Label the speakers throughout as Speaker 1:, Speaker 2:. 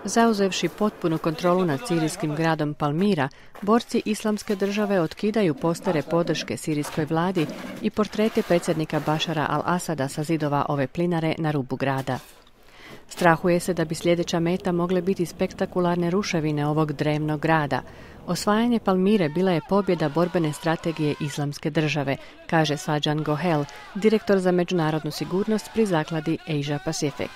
Speaker 1: Zauzevši potpunu kontrolu nad sirijskim gradom Palmira, borci Islamske države otkidaju postere podrške sirijskoj vladi i portrete predsjednika Bašara al-Asada sa zidova ove plinare na rubu grada. Strahuje se da bi sljedeća meta mogle biti spektakularne ruševine ovog drevnog grada. Osvajanje Palmire bila je pobjeda borbene strategije Islamske države, kaže Sajan Gohel, direktor za međunarodnu sigurnost pri zakladi Asia Pacific.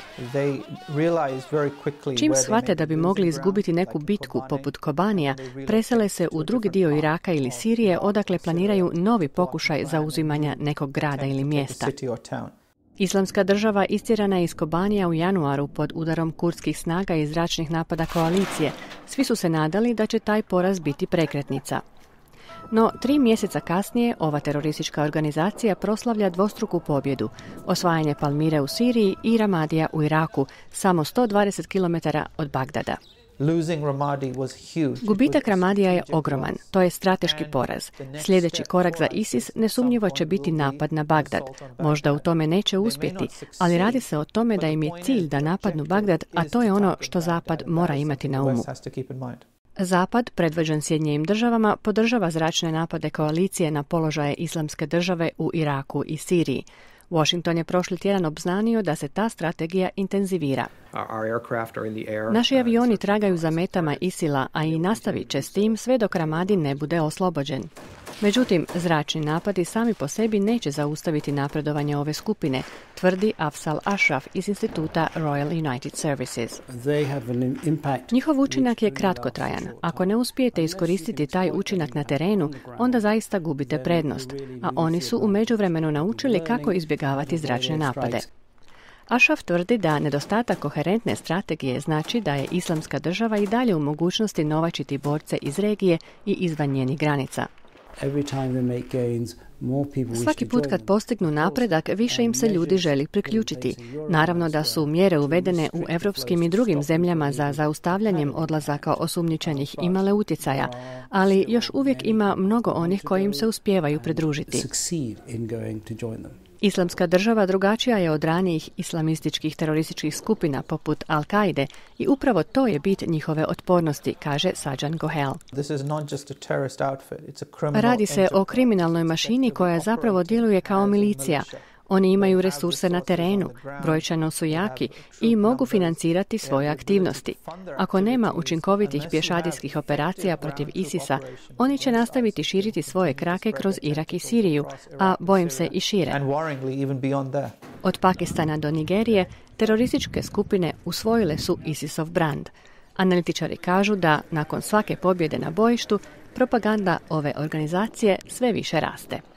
Speaker 1: Čim shvate da bi mogli izgubiti neku bitku poput Kobanija, presele se u drugi dio Iraka ili Sirije, odakle planiraju novi pokušaj zauzimanja nekog grada ili mjesta. Islamska država istjerana je iz Kobanija u januaru pod udarom kurdskih snaga i zračnih napada koalicije. Svi su se nadali da će taj poraz biti prekretnica. No, 3 mjeseca kasnije ova teroristička organizacija proslavlja dvostruku pobjedu, osvajanje Palmire u Siriji i Ramadija u Iraku, samo 120 km od Bagdada. Gubitak Ramadija je ogroman, to je strateški poraz. Sljedeći korak za ISIS nesumnjivo će biti napad na Bagdad. Možda u tome neće uspjeti, ali radi se o tome da im je cilj da napadnu Bagdad, a to je ono što Zapad mora imati na umu. Zapad, predvođen Sjedinjenim državama, podržava zračne napade koalicije na položaje Islamske države u Iraku i Siriji. Washington je prošli tjedan obznanio da se ta strategija intenzivira. Naši avioni tragaju za metama ISIL-a, a i nastavit će s tim sve dok Ramadi ne bude oslobođen. Međutim, zračni napadi sami po sebi neće zaustaviti napredovanje ove skupine, tvrdi Afzal Ashraf iz instituta Royal United Services. Njihov učinak je kratkotrajan. Ako ne uspijete iskoristiti taj učinak na terenu, onda zaista gubite prednost, a oni su u međuvremenu naučili kako izbjegavati zračne napade. Ashraf tvrdi da nedostatak koherentne strategije znači da je Islamska država i dalje u mogućnosti novačiti borce iz regije i izvan njenih granica. Svaki put kad postignu napredak, više im se ljudi želi priključiti. Naravno da su mjere uvedene u europskim i drugim zemljama za zaustavljanjem odlazaka osumnjičenih imale utjecaja, ali još uvijek ima mnogo onih koji im se uspijevaju pridružiti. Islamska država drugačija je od ranijih islamističkih terorističkih skupina poput Al-Kaide i upravo to je bit njihove otpornosti, kaže Sajan Gohel. Radi se o kriminalnoj mašini koja zapravo djeluje kao milicija. Oni imaju resurse na terenu, brojčano su jaki i mogu financirati svoje aktivnosti. Ako nema učinkovitih pješadijskih operacija protiv ISIS-a, oni će nastaviti širiti svoje krake kroz Irak i Siriju, a bojim se i šire. Od Pakistana do Nigerije, terorističke skupine usvojile su ISIS-ov brand. Analitičari kažu da nakon svake pobjede na bojištu, propaganda ove organizacije sve više raste.